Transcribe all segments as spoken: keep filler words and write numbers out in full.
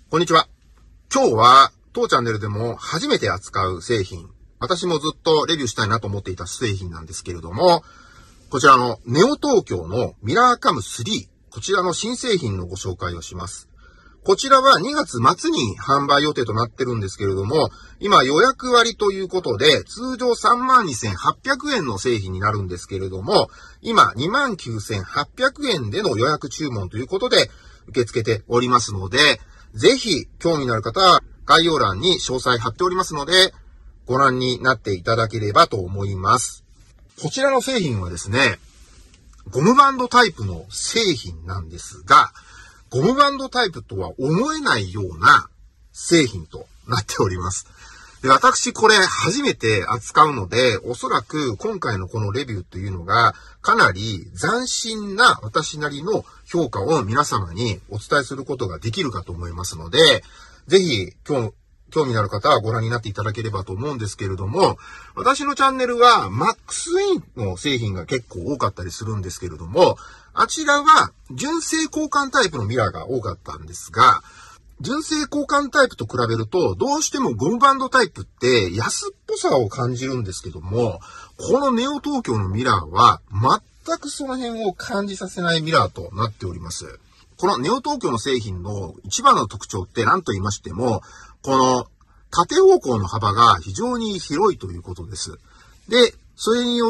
こんにちは。今日は当チャンネルでも初めて扱う製品、私もずっとレビューしたいなと思っていた製品なんですけれども、こちらのネオ東京のミラーカムスリー、こちらの新製品のご紹介をします。こちらはにがつ末に販売予定となってるんですけれども、今予約割ということで通常 さんまんにせんはっぴゃくえんの製品になるんですけれども、今 にまんきゅうせんはっぴゃくえんでの予約注文ということで受け付けておりますので、ぜひ興味のある方は概要欄に詳細貼っておりますのでご覧になっていただければと思います。こちらの製品はですね、ゴムバンドタイプの製品なんですが、ゴムバンドタイプとは思えないような製品となっております。で、私これ初めて扱うので、おそらく今回のこのレビューというのがかなり斬新な私なりの評価を皆様にお伝えすることができるかと思いますので、ぜひ今日興味のある方はご覧になっていただければと思うんですけれども、私のチャンネルはマックスインの製品が結構多かったりするんですけれども、あちらは純正交換タイプのミラーが多かったんですが、純正交換タイプと比べると、どうしてもゴムバンドタイプって安っぽさを感じるんですけども、このネオ東京のミラーは全くその辺を感じさせないミラーとなっております。このネオ東京の製品の一番の特徴って何と言いましても、この縦方向の幅が非常に広いということです。で、それによって、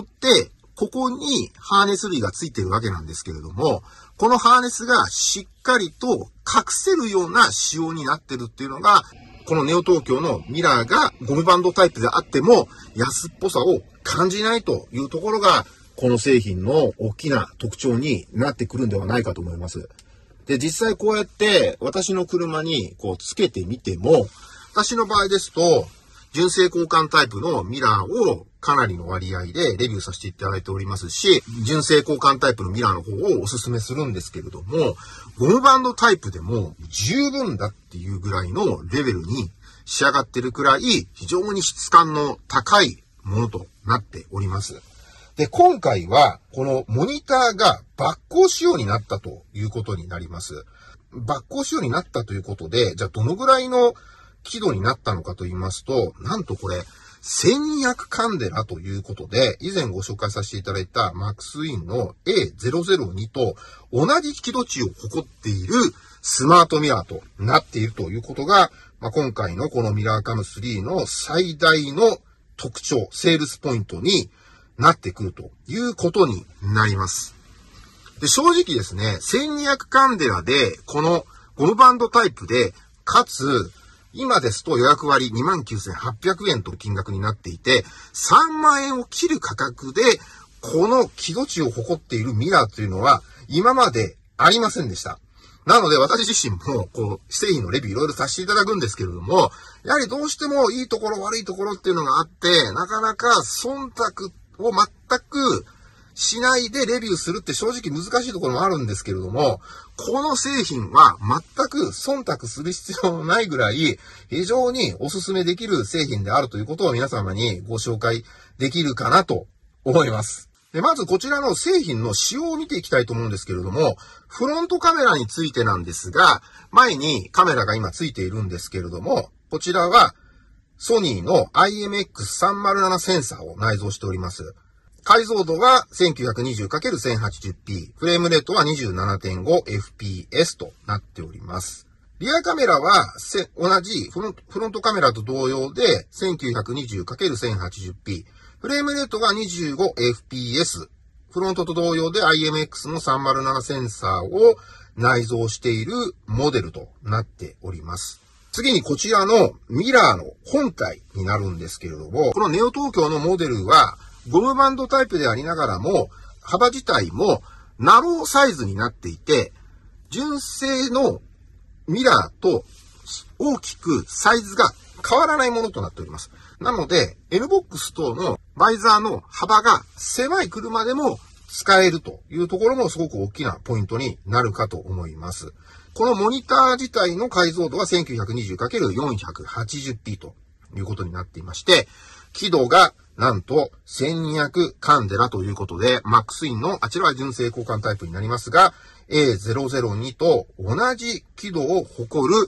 ここにハーネス類がついているわけなんですけれども、このハーネスがしっかりと隠せるような仕様になってるっていうのが、このネオ東京のミラーがゴムバンドタイプであっても安っぽさを感じないというところが、この製品の大きな特徴になってくるんではないかと思います。で、実際こうやって私の車にこうつけてみても、私の場合ですと、純正交換タイプのミラーをかなりの割合でレビューさせていただいておりますし、純正交換タイプのミラーの方をお勧めするんですけれども、ゴムバンドタイプでも十分だっていうぐらいのレベルに仕上がってるくらい非常に質感の高いものとなっております。で、今回はこのモニターがバッ光仕様になったということになります。バッ光仕様になったということで、じゃあどのぐらいの輝度になったのかと言いますと、なんとこれせんにひゃくカンデラということで、以前ご紹介させていただいたマックスウィンの エーゼロゼロに と同じ輝度値を誇っているスマートミラーとなっているということが、まあ、今回のこのミラーカムスリーの最大の特徴、セールスポイントになってくるということになります。で、正直ですね、せんにひゃくカンデラでこのゴムバンドタイプで、かつ今ですと予約割 にまんきゅうせんはっぴゃくえんという金額になっていて、さんまんえんを切る価格で、この輝度値を誇っているミラーというのは今までありませんでした。なので私自身も、こう、製品のレビューいろいろさせていただくんですけれども、やはりどうしてもいいところ悪いところっていうのがあって、なかなか忖度を全くしないでレビューするって正直難しいところもあるんですけれども、この製品は全く忖度する必要のないぐらい非常にお勧めできる製品であるということを皆様にご紹介できるかなと思います。で、まずこちらの製品の仕様を見ていきたいと思うんですけれども、フロントカメラについてなんですが、前にカメラが今ついているんですけれども、こちらはソニーの アイエムエックスさんまるなな センサーを内蔵しております。解像度が せんきゅうひゃくにじゅうかけるせんはちじゅうピー、フレームレートは にじゅうななてんごエフピーエス となっております。リアカメラは同じフロント、フロントカメラと同様で せんきゅうひゃくにじゅうかけるせんはちじゅうピー、フレームレートが にじゅうごエフピーエス、フロントと同様で アイエムエックス のさんまるななセンサーを内蔵しているモデルとなっております。次にこちらのミラーの本体になるんですけれども、このネオ東京のモデルはゴムバンドタイプでありながらも、幅自体もナローサイズになっていて、純正のミラーと大きくサイズが変わらないものとなっております。なので、N ボックス等のバイザーの幅が狭い車でも使えるというところもすごく大きなポイントになるかと思います。このモニター自体の解像度は せんきゅうひゃくにじゅうかけるよんひゃくはちじゅうピー ということになっていまして、輝度がなんとせんにひゃくカンデラということで、マックスインのあちらは純正交換タイプになりますが、エーゼロゼロに と同じ輝度を誇る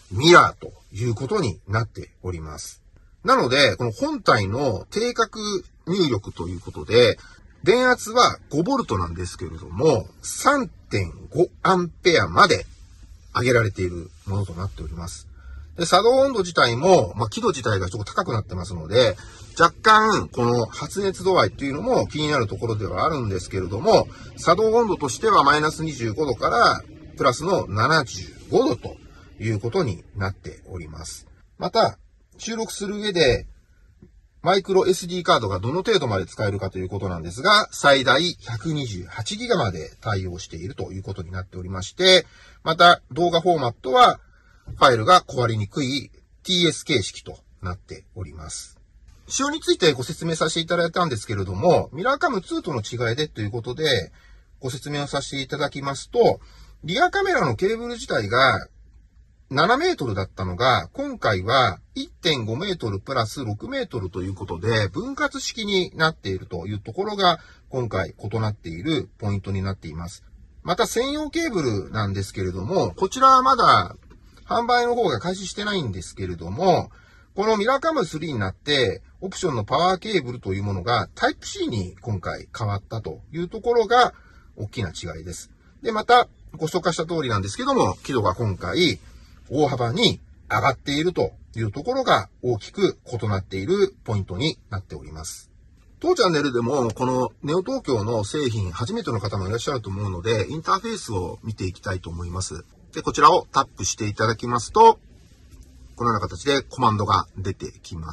ミラーということになっております。なので、この本体の定格入力ということで、電圧はごボルトなんですけれども、さんてんごアンペアまで上げられているものとなっております。で、作動温度自体も、まあ、輝度自体がちょっと高くなってますので、若干、この発熱度合いっていうのも気になるところではあるんですけれども、作動温度としてはマイナスにじゅうごどからプラスのななじゅうごどということになっております。また、収録する上で、マイクロ エスディー カードがどの程度まで使えるかということなんですが、最大ひゃくにじゅうはちギガまで対応しているということになっておりまして、また動画フォーマットはファイルが壊れにくい ティーエス 形式となっております。仕様についてご説明させていただいたんですけれども、ミラーカムツーとの違いでということでご説明をさせていただきますと、リアカメラのケーブル自体がななメートルだったのが、今回は いってんごメートルプラスろくメートルということで、分割式になっているというところが、今回異なっているポイントになっています。また専用ケーブルなんですけれども、こちらはまだ販売の方が開始してないんですけれども、このミラーカムスリーになって、オプションのパワーケーブルというものが タイプシー に今回変わったというところが大きな違いです。で、またご紹介した通りなんですけども、輝度が今回、大幅に上がっているというところが大きく異なっているポイントになっております。当チャンネルでもこのネオ東京の製品初めての方もいらっしゃると思うので、インターフェースを見ていきたいと思います。で、こちらをタップしていただきますと、このような形でコマンドが出てきます。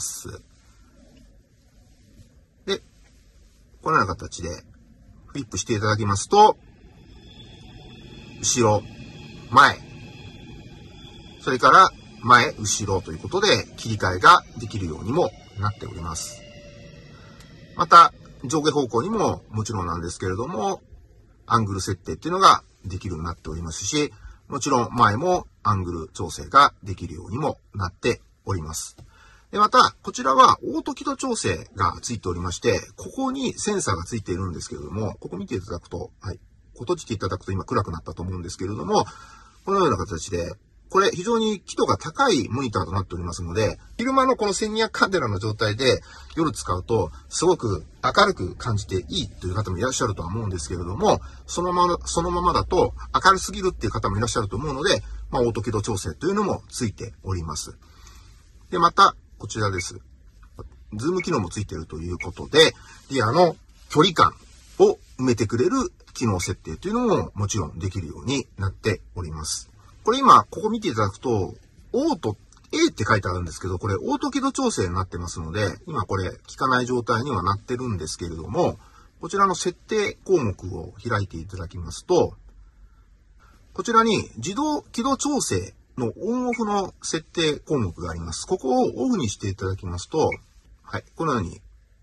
で、このような形でフリップしていただきますと、後ろ、前、それから前、後ろということで切り替えができるようにもなっております。また、上下方向にももちろんなんですけれども、アングル設定っていうのができるようになっておりますし、もちろん前もアングル調整ができるようにもなっております。で、また、こちらはオート輝度調整がついておりまして、ここにセンサーがついているんですけれども、ここ見ていただくと、はい、閉じていただくと今暗くなったと思うんですけれども、このような形で、これ非常に輝度が高いモニターとなっておりますので、昼間のこのせんにひゃくカンデラの状態で夜使うとすごく明るく感じていいという方もいらっしゃるとは思うんですけれども、そのまま、そのままだと明るすぎるっていう方もいらっしゃると思うので、まあオート輝度調整というのもついております。で、またこちらです。ズーム機能もついているということで、リアの距離感を埋めてくれる機能設定というのももちろんできるようになっております。これ今、ここ見ていただくと、オート、A って書いてあるんですけど、これオート輝度調整になってますので、今これ効かない状態にはなってるんですけれども、こちらの設定項目を開いていただきますと、こちらに自動輝度調整のオンオフの設定項目があります。ここをオフにしていただきますと、はい、このように、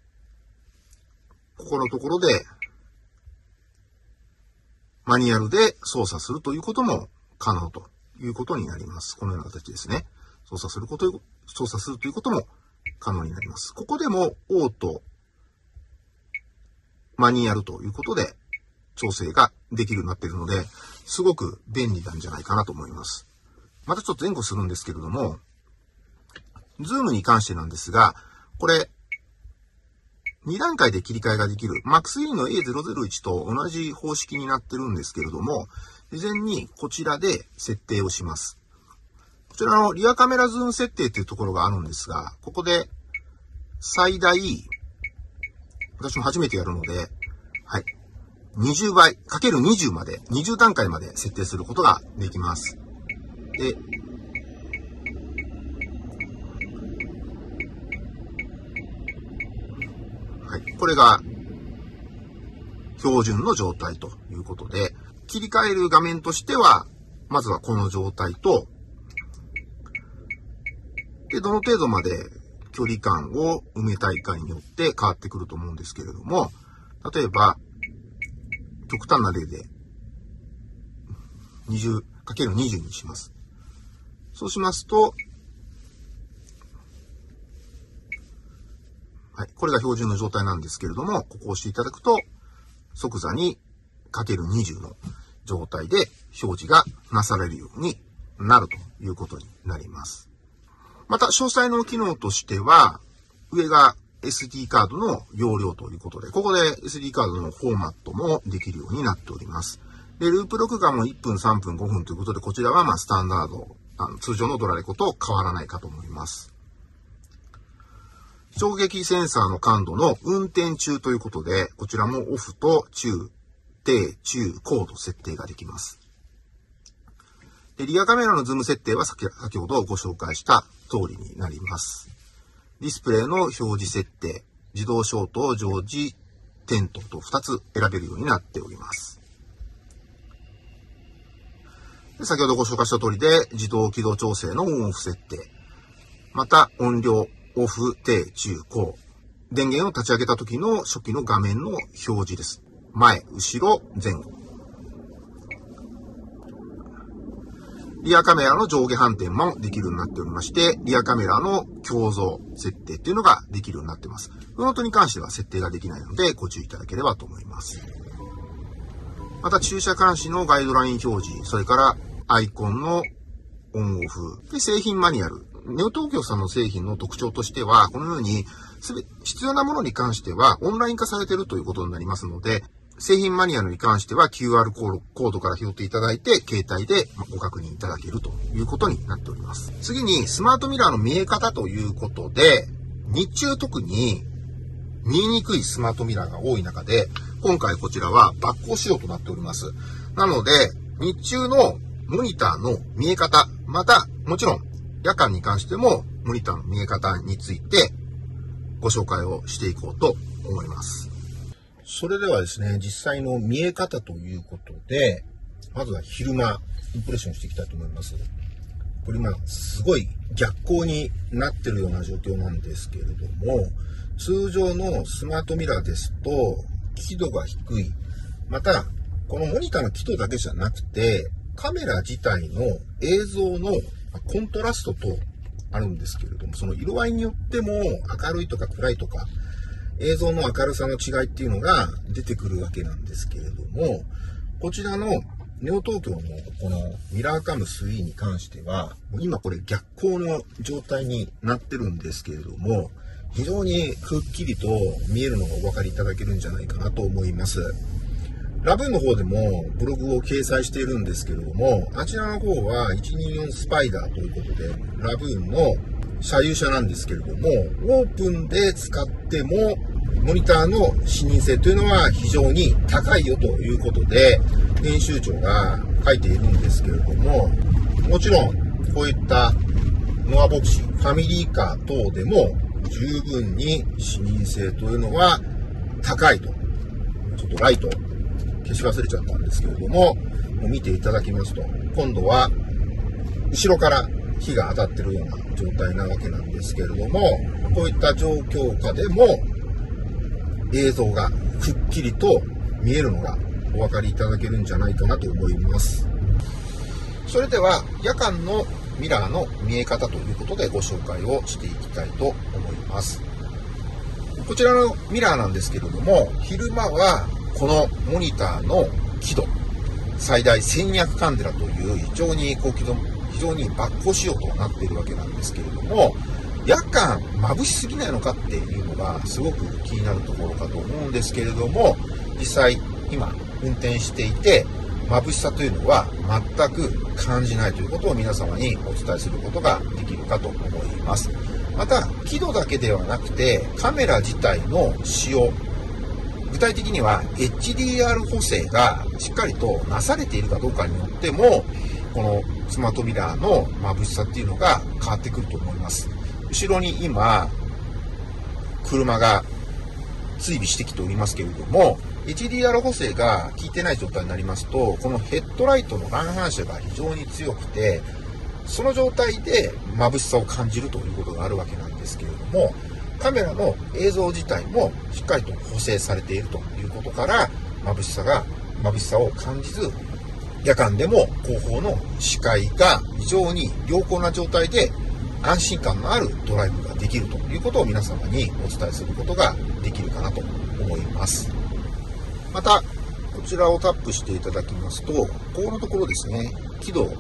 ここのところで、マニュアルで操作するということも可能ということになります。このような形ですね。操作すること、操作するということも可能になります。ここでもオート、マニュアルということで調整ができるようになっているので、すごく便利なんじゃないかなと思います。またちょっと前後するんですけれども、ズームに関してなんですが、これ、に段階で切り替えができる マックススリー の エーゼロゼロいち と同じ方式になってるんですけれども、事前にこちらで設定をします。こちらのリアカメラズーム設定というところがあるんですが、ここで最大、私も初めてやるので、はい、にじゅうばいかけるにじゅうまで、にじゅう段階まで設定することができます。で、はい、これが標準の状態ということで、切り替える画面としては、まずはこの状態と、で、どの程度まで距離感を埋めたいかによって変わってくると思うんですけれども、例えば、極端な例で、にじゅうかけるにじゅう にします。そうしますと、はい、これが標準の状態なんですけれども、ここを押していただくと、即座にかけるにじゅうの状態で表示がなされるようになるということになります。また、詳細の機能としては、上が エスディー カードの容量ということで、ここで エスディー カードのフォーマットもできるようになっております。で、ループ録画もいっぷん、さんぷん、ごふんということで、こちらはまあスタンダード、あの通常のドラレコと変わらないかと思います。衝撃センサーの感度の運転中ということで、こちらもオフと中、低、中、高度設定ができます。で、リアカメラのズーム設定は先、先ほどご紹介した通りになります。ディスプレイの表示設定、自動消灯、常時点灯とふたつ選べるようになっております。で、先ほどご紹介した通りで、自動起動調整のオンオフ設定、また音量、オフ、低、中、高、電源を立ち上げた時の初期の画面の表示です。前、後ろ、前後。リアカメラの上下反転もできるようになっておりまして、リアカメラの鏡像設定っていうのができるようになっています。フロントに関しては設定ができないのでご注意いただければと思います。また駐車監視のガイドライン表示、それからアイコンのオンオフ、で製品マニュアル。ネオ東京さんの製品の特徴としては、このように必要なものに関してはオンライン化されているということになりますので、製品マニュアルに関しては キューアール コードから拾っていただいて、携帯でご確認いただけるということになっております。次に、スマートミラーの見え方ということで、日中特に見えにくいスマートミラーが多い中で、今回こちらはバッ光仕様となっております。なので、日中のモニターの見え方、また、もちろん夜間に関してもモニターの見え方についてご紹介をしていこうと思います。それではですね、実際の見え方ということで、まずは昼間、インプレッションしていきたいと思います。これ今、すごい逆光になってるような状況なんですけれども、通常のスマートミラーですと、輝度が低い。また、このモニターの輝度だけじゃなくて、カメラ自体の映像のコントラストとあるんですけれども、その色合いによっても明るいとか暗いとか、映像の明るさの違いっていうのが出てくるわけなんですけれども、こちらのネオ東京のこのミラーカムスリーに関しては、今これ逆光の状態になってるんですけれども、非常にくっきりと見えるのがお分かりいただけるんじゃないかなと思います。ラブーンの方でもブログを掲載しているんですけれども、あちらの方はいちにーよんスパイダーということで、ラブーンの車有車なんですけれども、オープンで使ってもモニターの視認性というのは非常に高いよということで編集長が書いているんですけれども、もちろんこういったノアボクシファミリーカー等でも十分に視認性というのは高いと。ちょっとライト消し忘れちゃったんですけれども、見ていただきますと、今度は後ろから火が当たってるような状態なわけなんですけれども、こういった状況下でも映像がくっきりと見えるのがお分かりいただけるんじゃないかなと思います。それでは夜間のミラーの見え方ということでご紹介をしていきたいと思います。こちらのミラーなんですけれども、昼間はこのモニターの輝度最大せんにひゃくカンデラという非常に高輝度、非常にバッ光仕様となっているわけなんですけれども、夜間眩しすぎないのかっていうのがすごく気になるところかと思うんですけれども、実際今運転していて眩しさというのは全く感じないということを皆様にお伝えすることができるかと思います。また輝度だけではなくてカメラ自体の使用、具体的には エイチディーアール 補正がしっかりとなされているかどうかによっても、このスマートミラーの眩しさっていうのが変わってくると思います。後ろに今車が追尾してきておりますけれども、 エイチディーアール 補正が効いてない状態になりますと、このヘッドライトの乱反射が非常に強くて、その状態で眩しさを感じるということがあるわけなんですけれども、カメラの映像自体もしっかりと補正されているということから、眩しさが眩しさを感じず、夜間でも後方の視界が非常に良好な状態で安心感のあるドライブができるということを皆様にお伝えすることができるかなと思います。またこちらをタップしていただきますと、ここのところですね、輝度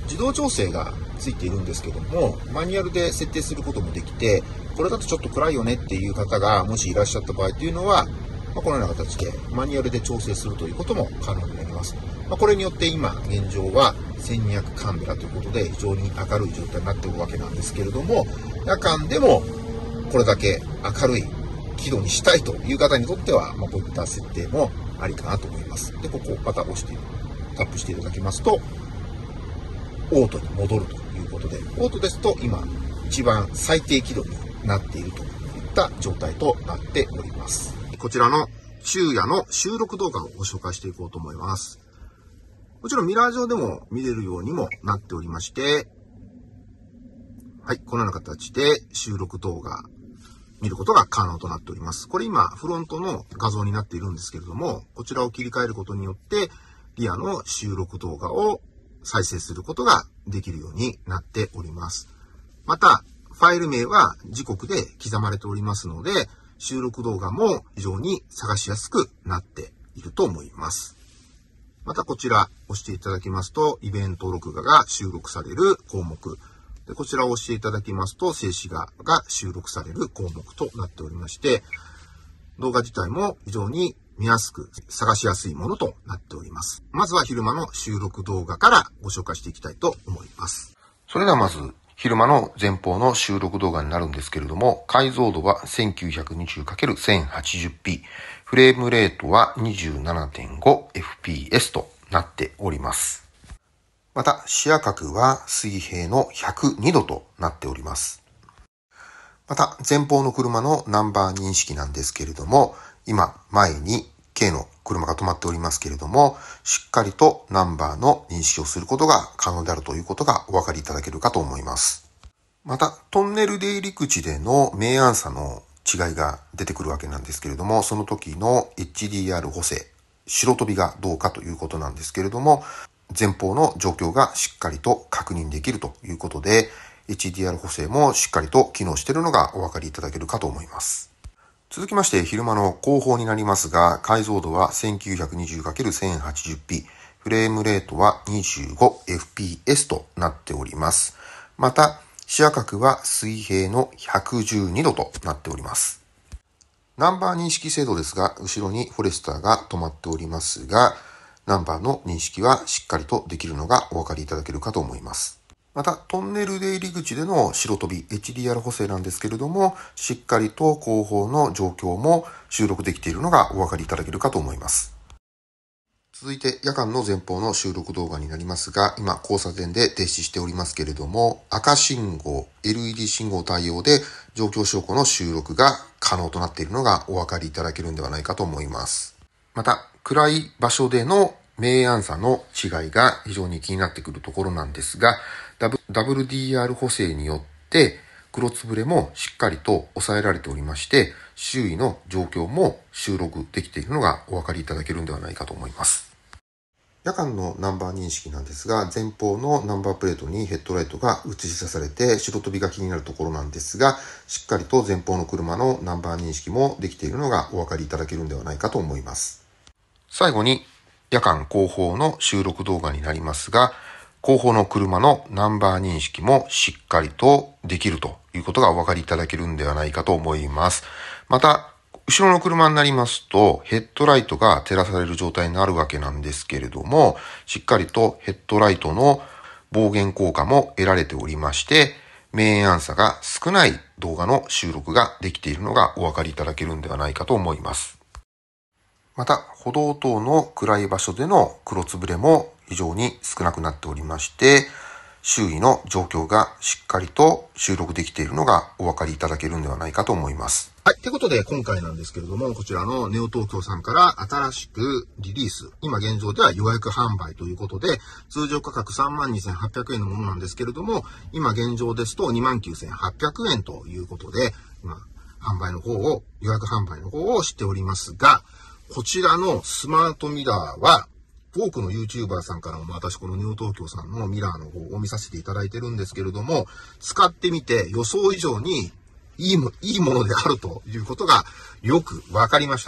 自動調整がついているんですけども、マニュアルで設定することもできて、これだとちょっと暗いよねっていう方がもしいらっしゃった場合というのは、まあ、このような形でマニュアルで調整するということも可能になります。まあ、これによって今現状はせんにひゃくカメラということで非常に明るい状態になっているわけなんですけれども、夜間でもこれだけ明るい輝度にしたいという方にとっては、まあ、こういった設定もありかなと思います。で、ここをまた押してタップしていただきますと、オートに戻るということで、オートですと今一番最低輝度になっているといった状態となっております。こちらの昼夜の収録動画をご紹介していこうと思います。もちろんミラー上でも見れるようにもなっておりまして、はい、このような形で収録動画見ることが可能となっております。これ今フロントの画像になっているんですけれども、こちらを切り替えることによってリアの収録動画を再生することができるようになっております。また、ファイル名は時刻で刻まれておりますので、収録動画も非常に探しやすくなっていると思います。またこちら押していただきますと、イベント録画が収録される項目。でこちらを押していただきますと、静止画が収録される項目となっておりまして、動画自体も非常に見やすく探しやすいものとなっております。まずは昼間の収録動画からご紹介していきたいと思います。それではまず、昼間の前方の収録動画になるんですけれども、解像度は せんきゅうひゃくにじゅうかけるせんはちじゅうピー、フレームレートは にじゅうななてんごエフピーエス となっております。また、視野角は水平のひゃくにどとなっております。また、前方の車のナンバー認識なんですけれども、今、前に K の車が止まっておりますけれども、しっかりとナンバーの認識をすることが可能であるということがお分かりいただけるかと思います。また、トンネル出入り口での明暗差の違いが出てくるわけなんですけれども、その時の エイチディーアール 補正、白飛びがどうかということなんですけれども、前方の状況がしっかりと確認できるということで、エイチディーアール 補正もしっかりと機能しているのがお分かりいただけるかと思います。続きまして、昼間の後方になりますが、解像度は せんきゅうひゃくにじゅうかけるせんはちじゅうピー、フレームレートは にじゅうごエフピーエス となっております。また、視野角は水平のひゃくじゅうにどとなっております。ナンバー認識精度ですが、後ろにフォレスターが止まっておりますが、ナンバーの認識はしっかりとできるのがお分かりいただけるかと思います。また、トンネル出入り口での白飛び エイチディーアール 補正なんですけれども、しっかりと後方の状況も収録できているのがお分かりいただけるかと思います。続いて、夜間の前方の収録動画になりますが、今、交差点で停止しておりますけれども、赤信号、エルイーディー 信号対応で状況証拠の収録が可能となっているのがお分かりいただけるんではないかと思います。また、暗い場所での明暗差の違いが非常に気になってくるところなんですが、ダブリューディーアール 補正によって黒つぶれもしっかりと抑えられておりまして、周囲の状況も収録できているのがお分かりいただけるんではないかと思います。夜間のナンバー認識なんですが、前方のナンバープレートにヘッドライトが映し出されて白飛びが気になるところなんですが、しっかりと前方の車のナンバー認識もできているのがお分かりいただけるんではないかと思います。最後に夜間後方の収録動画になりますが、後方の車のナンバー認識もしっかりとできるということがお分かりいただけるんではないかと思います。また、後ろの車になりますと、ヘッドライトが照らされる状態になるわけなんですけれども、しっかりとヘッドライトの防減効果も得られておりまして、明暗差が少ない動画の収録ができているのがお分かりいただけるんではないかと思います。また、歩道等の暗い場所での黒つぶれも非常に少なくなっておりまして、周囲の状況がしっかりと収録できているのがお分かりいただけるんではないかと思います。はい。ということで、今回なんですけれども、こちらのネオ東京さんから新しくリリース、今現状では予約販売ということで、通常価格 さんまんにせんはっぴゃくえんのものなんですけれども、今現状ですと にまんきゅうせんはっぴゃくえんということで、今、販売の方を、予約販売の方をしておりますが、こちらのスマートミラーは、多くの YouTuber さんからも私このネオ東京さんのミラーの方を見させていただいてるんですけれども、使ってみて予想以上にいいも、いいものであるということがよくわかりました。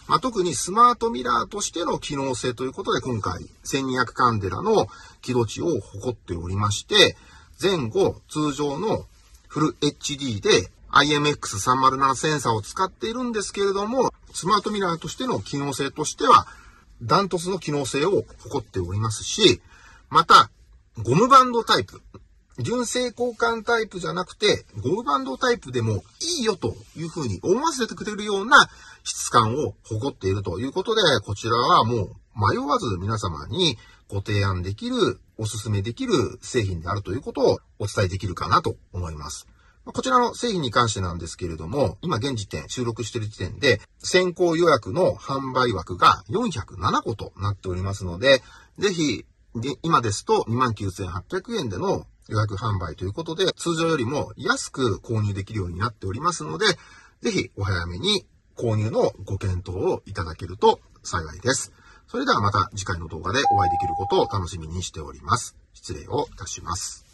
まあ、特にスマートミラーとしての機能性ということで、今回せんにひゃくカンデラの輝度値を誇っておりまして、前後通常のフル エイチディー で アイエムエックスさんまるなな センサーを使っているんですけれども、スマートミラーとしての機能性としては、ダントツの機能性を誇っておりますし、また、ゴムバンドタイプ。純正交換タイプじゃなくて、ゴムバンドタイプでもいいよというふうに思わせてくれるような質感を誇っているということで、こちらはもう迷わず皆様にご提案できる、おすすめできる製品であるということをお伝えできるかなと思います。こちらの製品に関してなんですけれども、今現時点、収録している時点で、先行予約の販売枠がよんひゃくななこことなっておりますので、ぜひ、今ですと にまんきゅうせんはっぴゃくえんでの予約販売ということで、通常よりも安く購入できるようになっておりますので、ぜひお早めに購入のご検討をいただけると幸いです。それではまた次回の動画でお会いできることを楽しみにしております。失礼をいたします。